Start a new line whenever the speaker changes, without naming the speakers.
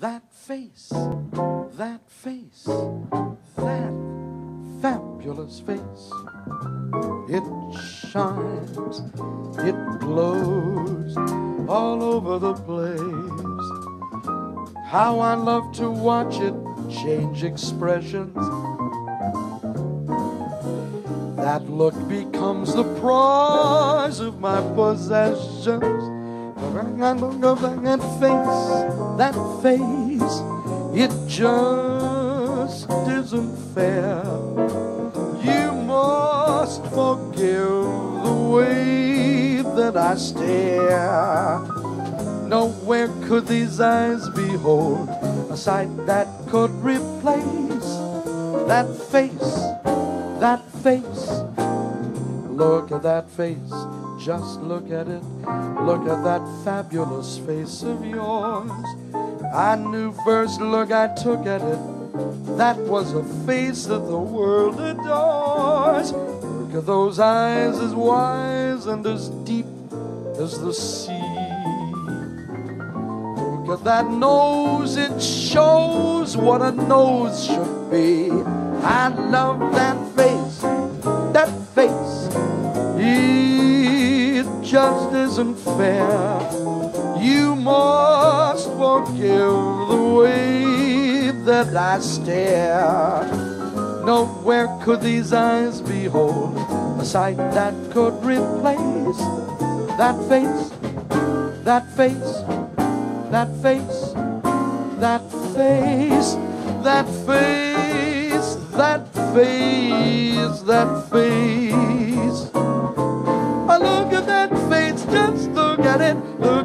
That face, that face, that fabulous face. It shines, it glows all over the place. How I love to watch it change expressions. That look becomes the prize of my possessions. I look of that face, it just isn't fair. You must forgive the way that I stare. Nowhere could these eyes behold a sight that could replace that face, that face. Look at that face, just look at it. Look at that fabulous face of yours. I knew first look I took at it, that was a face that the world adores. Look at those eyes, as wise and as deep as the sea. Look at that nose, it shows what a nose should be. I love that face, that face. It just isn't fair. You must forgive the way that I stare. Nowhere could these eyes behold a sight that could replace that face, that face, that face, that face, that face, that face, that face. I look at that face, just look at it.